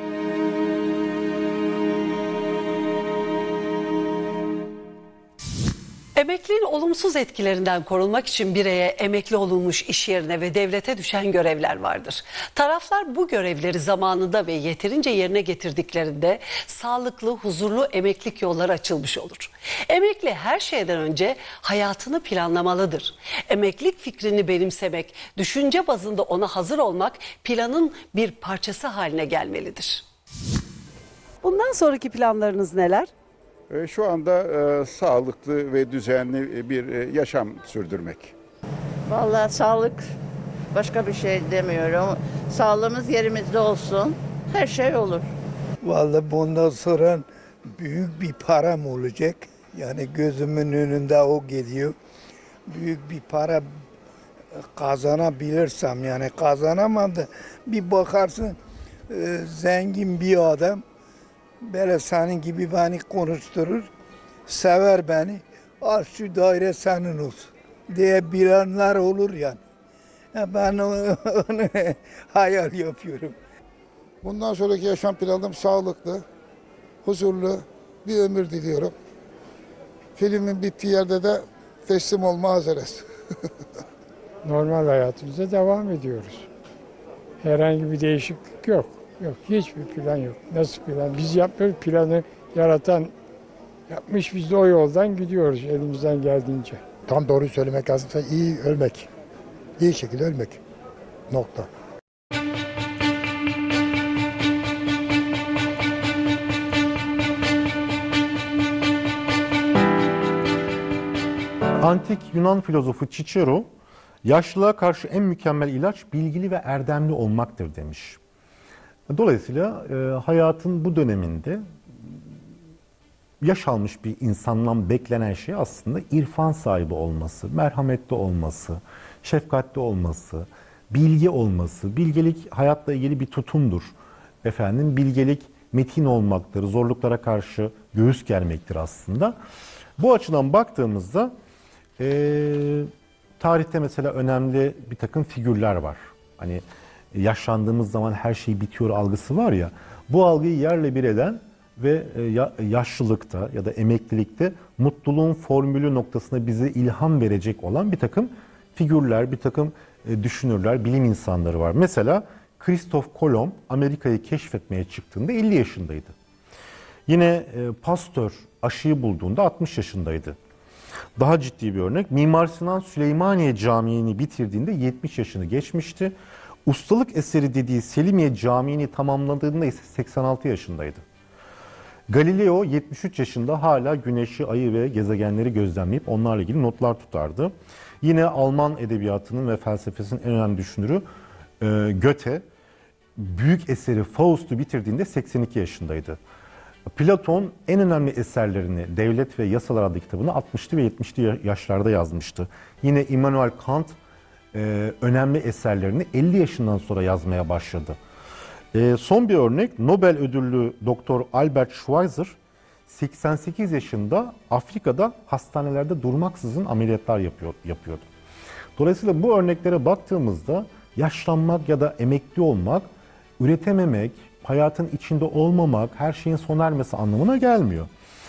Speaker 6: Emekliliğin olumsuz etkilerinden korunmak için bireye emekli olunmuş iş yerine ve devlete düşen görevler vardır. Taraflar bu görevleri zamanında ve yeterince yerine getirdiklerinde sağlıklı, huzurlu emeklilik yolları açılmış olur. Emekli her şeyden önce hayatını planlamalıdır. Emeklilik fikrini benimsemek, düşünce bazında ona hazır olmak planın bir parçası haline gelmelidir.
Speaker 12: Bundan sonraki planlarınız neler?
Speaker 8: Şu anda e, sağlıklı ve düzenli bir e, yaşam sürdürmek.
Speaker 7: Vallahi sağlık, başka bir şey demiyorum. Sağlığımız yerimizde olsun, her şey olur.
Speaker 11: Vallahi bundan sonra büyük bir param olacak. Yani gözümün önünde o geliyor. Büyük bir para kazanabilirsem, yani kazanamam da bir bakarsın e, zengin bir adam. Böyle senin gibi beni konuşturur, sever beni, al şu daire senin olsun diye bilenler olur yani. Ben onu, onu hayal yapıyorum.
Speaker 10: Bundan sonraki yaşam planım sağlıklı, huzurlu bir ömür diliyorum. Filmin bittiği yerde de teslim olma hazırız.
Speaker 2: Normal hayatımıza devam ediyoruz. Herhangi bir değişiklik yok. Yok, hiçbir plan yok. Nasıl plan? Biz yapmıyoruz, planı yaratan yapmış, biz de o yoldan gidiyoruz elimizden geldiğince.
Speaker 9: Tam doğruyu söylemek lazımsa iyi ölmek. İyi şekilde ölmek. Nokta.
Speaker 5: Antik Yunan filozofu Cicero, yaşlılığa karşı en mükemmel ilaç bilgili ve erdemli olmaktır demiş. Dolayısıyla e, hayatın bu döneminde yaş almış bir insandan beklenen şey aslında irfan sahibi olması, merhametli olması, şefkatli olması, bilgi olması. Bilgelik hayatla ilgili bir tutumdur. Efendim, bilgelik metin olmaktır, zorluklara karşı göğüs germektir aslında. Bu açıdan baktığımızda e, tarihte mesela önemli bir takım figürler var. Hani yaşlandığımız zaman her şey bitiyor algısı var ya, bu algıyı yerle bir eden ve yaşlılıkta ya da emeklilikte mutluluğun formülü noktasına bize ilham verecek olan bir takım figürler, bir takım düşünürler, bilim insanları var. Mesela Christoph Kolomb Amerika'yı keşfetmeye çıktığında elli yaşındaydı. Yine Pasteur aşıyı bulduğunda altmış yaşındaydı. Daha ciddi bir örnek, Mimar Sinan Süleymaniye Camii'ni bitirdiğinde yetmiş yaşını geçmişti. Ustalık eseri dediği Selimiye Camii'ni tamamladığında ise seksen altı yaşındaydı. Galileo yetmiş üç yaşında hala güneşi, ayı ve gezegenleri gözlemleyip onlarla ilgili notlar tutardı. Yine Alman edebiyatının ve felsefesinin en önemli düşünürü Goethe, büyük eseri Faust'u bitirdiğinde seksen iki yaşındaydı. Platon en önemli eserlerini Devlet ve Yasalar adlı kitabını altmışlı ve yetmişli yaşlarda yazmıştı. Yine Immanuel Kant önemli eserlerini elli yaşından sonra yazmaya başladı. E, son bir örnek, Nobel ödüllü Doktor Albert Schweitzer seksen sekiz yaşında Afrika'da hastanelerde durmaksızın ameliyatlar yapıyor, yapıyordu. Dolayısıyla bu örneklere baktığımızda yaşlanmak ya da emekli olmak, üretememek, hayatın içinde olmamak, her şeyin sona ermesi anlamına gelmiyor.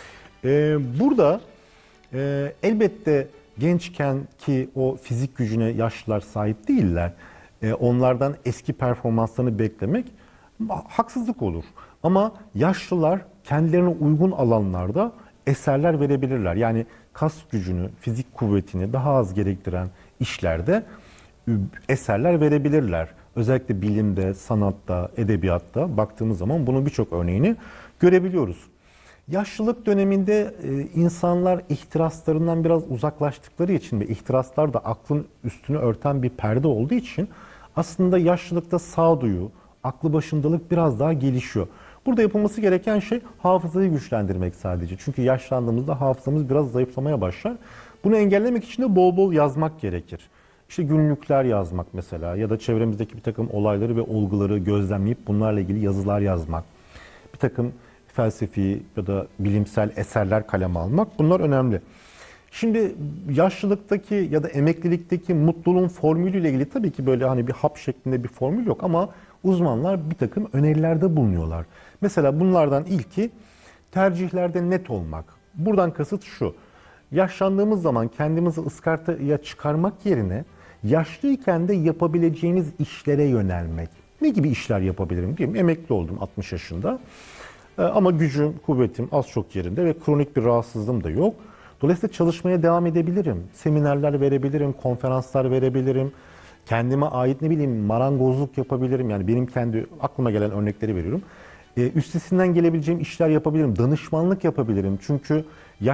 Speaker 5: E, burada e, elbette gençken ki o fizik gücüne yaşlılar sahip değiller. E, onlardan eski performanslarını beklemek haksızlık olur. Ama yaşlılar kendilerine uygun alanlarda eserler verebilirler. Yani kas gücünü, fizik kuvvetini daha az gerektiren işlerde eserler verebilirler. Özellikle bilimde, sanatta, edebiyatta baktığımız zaman bunun birçok örneğini görebiliyoruz. Yaşlılık döneminde insanlar ihtiraslarından biraz uzaklaştıkları için ve ihtiraslar da aklın üstünü örten bir perde olduğu için aslında yaşlılıkta sağduyu, aklı başındalık biraz daha gelişiyor. Burada yapılması gereken şey hafızayı güçlendirmek sadece. Çünkü yaşlandığımızda hafızamız biraz zayıflamaya başlar. Bunu engellemek için de bol bol yazmak gerekir. İşte günlükler yazmak mesela ya da çevremizdeki bir takım olayları ve olguları gözlemleyip bunlarla ilgili yazılar yazmak. Bir takım felsefi ya da bilimsel eserler kaleme almak, bunlar önemli. Şimdi yaşlılıktaki ya da emeklilikteki mutluluğun formülüyle ilgili tabii ki böyle hani bir hap şeklinde bir formül yok ama uzmanlar bir takım önerilerde bulunuyorlar. Mesela bunlardan ilki tercihlerde net olmak. Buradan kasıt şu: yaşlandığımız zaman kendimizi ıskartaya çıkarmak yerine yaşlıyken de yapabileceğimiz işlere yönelmek. Ne gibi işler yapabilirim? Diyeyim, emekli oldum altmış yaşında ama gücüm, kuvvetim az çok yerinde ve kronik bir rahatsızlığım da yok. Dolayısıyla çalışmaya devam edebilirim. Seminerler verebilirim, konferanslar verebilirim. Kendime ait ne bileyim marangozluk yapabilirim. Yani benim kendi aklıma gelen örnekleri veriyorum. Ee, üstesinden gelebileceğim işler yapabilirim. Danışmanlık yapabilirim. Çünkü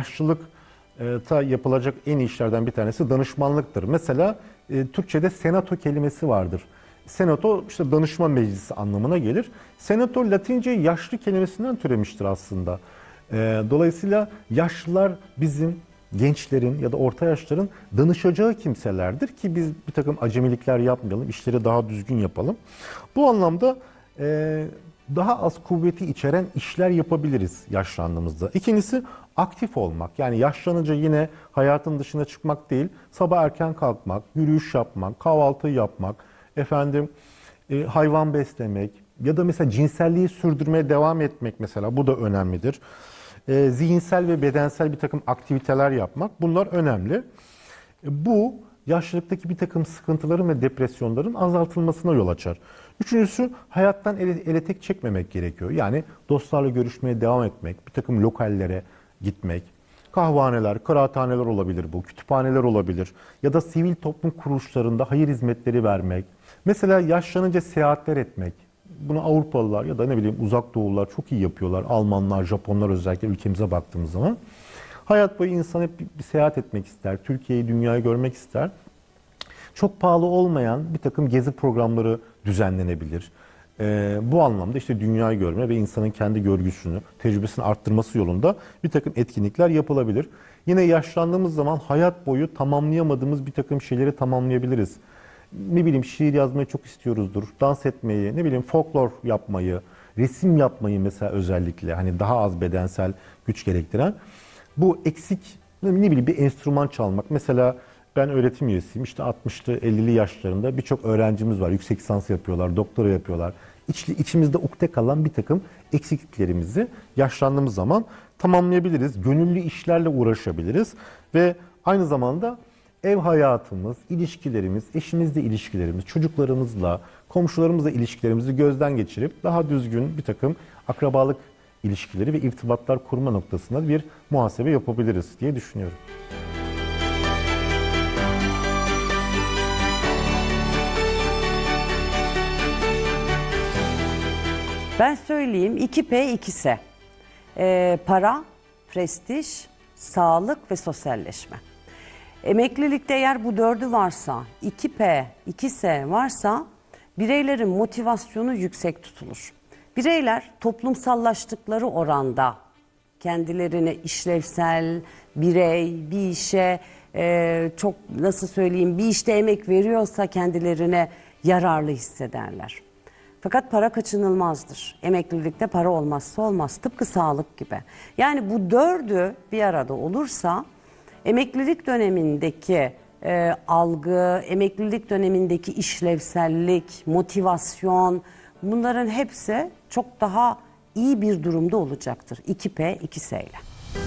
Speaker 5: yaşlılıkta yapılacak en iyi işlerden bir tanesi danışmanlıktır. Mesela e, Türkçe'de senato kelimesi vardır. Senato işte danışma meclisi anlamına gelir. Senato Latince yaşlı kelimesinden türemiştir aslında. E, dolayısıyla yaşlılar bizim gençlerin ya da orta yaşların danışacağı kimselerdir ki biz bir takım acemilikler yapmayalım, işleri daha düzgün yapalım. Bu anlamda e, daha az kuvveti içeren işler yapabiliriz yaşlandığımızda. İkincisi aktif olmak. Yani yaşlanınca yine hayatın dışına çıkmak değil, sabah erken kalkmak, yürüyüş yapmak, kahvaltı yapmak, efendim e, hayvan beslemek ya da mesela cinselliği sürdürmeye devam etmek mesela, bu da önemlidir. e, zihinsel ve bedensel bir takım aktiviteler yapmak, bunlar önemli. E, bu yaşlılıktaki bir takım sıkıntıların ve depresyonların azaltılmasına yol açar. Üçüncüsü, hayattan ele, ele tek çekmemek gerekiyor. Yani dostlarla görüşmeye devam etmek, bir takım lokallere gitmek, kahvehaneler, kıraathaneler olabilir bu, kütüphaneler olabilir ya da sivil toplum kuruluşlarında hayır hizmetleri vermek. Mesela yaşlanınca seyahatler etmek. Bunu Avrupalılar ya da ne bileyim Uzak Doğulular çok iyi yapıyorlar. Almanlar, Japonlar özellikle ülkemize baktığımız zaman. Hayat boyu insan hep bir, bir seyahat etmek ister. Türkiye'yi, dünyayı görmek ister. Çok pahalı olmayan bir takım gezi programları düzenlenebilir. Ee, bu anlamda işte dünyayı görme ve insanın kendi görgüsünü, tecrübesini arttırması yolunda bir takım etkinlikler yapılabilir. Yine yaşlandığımız zaman hayat boyu tamamlayamadığımız bir takım şeyleri tamamlayabiliriz. Ne bileyim şiir yazmayı çok istiyoruzdur, dans etmeyi, ne bileyim folklor yapmayı, resim yapmayı mesela özellikle hani daha az bedensel güç gerektiren. Bu eksik, ne bileyim bir enstrüman çalmak. Mesela ben öğretim üyesiyim. İşte altmışlı ellili yaşlarında birçok öğrencimiz var. Yüksek lisans yapıyorlar, doktora yapıyorlar. İç, içimizde ukde kalan bir takım eksikliklerimizi yaşlandığımız zaman tamamlayabiliriz. Gönüllü işlerle uğraşabiliriz. Ve aynı zamanda ev hayatımız, ilişkilerimiz, eşimizle ilişkilerimiz, çocuklarımızla, komşularımızla ilişkilerimizi gözden geçirip daha düzgün bir takım akrabalık ilişkileri ve irtibatlar kurma noktasında bir muhasebe yapabiliriz diye düşünüyorum.
Speaker 1: Ben söyleyeyim, iki P iki S. Ee, para, prestij, sağlık ve sosyalleşme. Emeklilikte eğer bu dördü varsa, iki P iki S varsa bireylerin motivasyonu yüksek tutulur. Bireyler toplumsallaştıkları oranda kendilerini işlevsel, birey, bir işe e, çok nasıl söyleyeyim bir işte emek veriyorsa kendilerine yararlı hissederler. Fakat para kaçınılmazdır. Emeklilikte para olmazsa olmaz. Tıpkı sağlık gibi. Yani bu dördü bir arada olursa emeklilik dönemindeki e, algı, emeklilik dönemindeki işlevsellik, motivasyon bunların hepsi çok daha iyi bir durumda olacaktır. iki P iki S ile.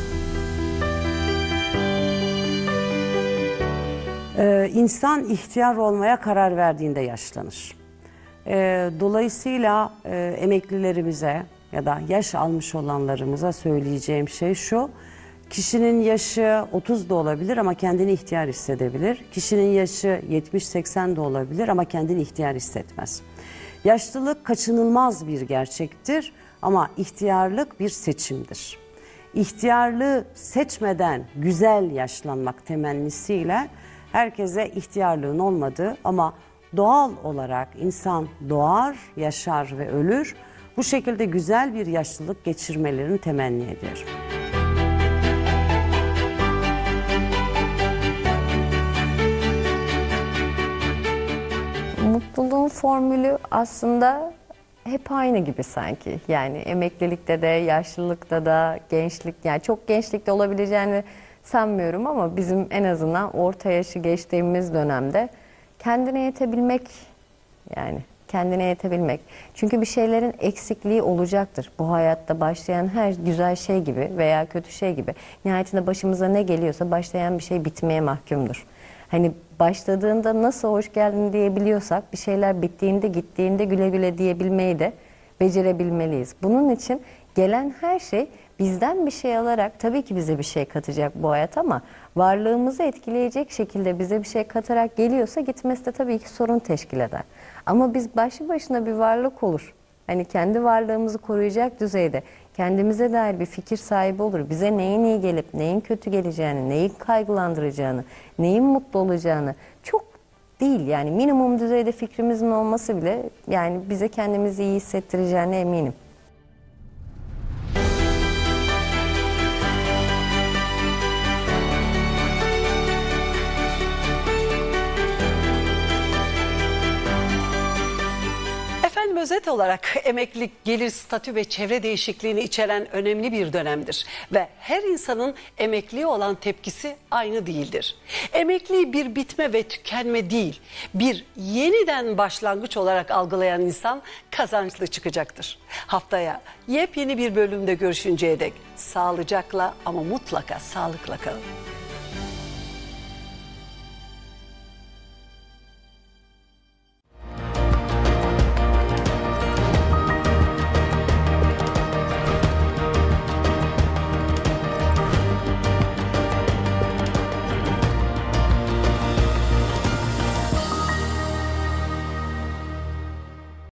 Speaker 1: Ee, insan ihtiyar olmaya karar verdiğinde yaşlanır. Ee, dolayısıyla e, emeklilerimize ya da yaş almış olanlarımıza söyleyeceğim şey şu. Kişinin yaşı otuz da olabilir ama kendini ihtiyar hissedebilir. Kişinin yaşı yetmiş seksen de olabilir ama kendini ihtiyar hissetmez. Yaşlılık kaçınılmaz bir gerçektir ama ihtiyarlık bir seçimdir. İhtiyarlığı seçmeden güzel yaşlanmak temennisiyle herkese ihtiyarlığın olmadığı ama doğal olarak insan doğar, yaşar ve ölür. Bu şekilde güzel bir yaşlılık geçirmelerini temenni ediyorum.
Speaker 4: Mutluluğun formülü aslında hep aynı gibi sanki. Yani emeklilikte de, yaşlılıkta da, gençlik, yani çok gençlikte olabileceğini sanmıyorum ama bizim en azından orta yaşı geçtiğimiz dönemde kendine yetebilmek, yani kendine yetebilmek. Çünkü bir şeylerin eksikliği olacaktır. Bu hayatta başlayan her güzel şey gibi veya kötü şey gibi. Nihayetinde başımıza ne geliyorsa başlayan bir şey bitmeye mahkumdur. Hani başladığında nasıl hoş geldin diyebiliyorsak bir şeyler bittiğinde gittiğinde güle güle diyebilmeyi de becerebilmeliyiz. Bunun için gelen her şey bizden bir şey alarak tabii ki bize bir şey katacak bu hayat ama varlığımızı etkileyecek şekilde bize bir şey katarak geliyorsa gitmesi de tabii ki sorun teşkil eder. Ama biz başlı başına bir varlık olur. Hani kendi varlığımızı koruyacak düzeyde kendimize dair bir fikir sahibi olur. Bize neyin iyi gelip neyin kötü geleceğini, neyi kaygılandıracağını, neyin mutlu olacağını çok değil. Yani minimum düzeyde fikrimizin olması bile yani bize kendimizi iyi hissettireceğine eminim.
Speaker 6: Efendim özet Özet olarak emeklilik gelir, statü ve çevre değişikliğini içeren önemli bir dönemdir. Ve her insanın emekliye olan tepkisi aynı değildir. Emekliyi bir bitme ve tükenme değil, bir yeniden başlangıç olarak algılayan insan kazançlı çıkacaktır. Haftaya yepyeni bir bölümde görüşünceye dek sağlıcakla ama mutlaka sağlıkla kalın.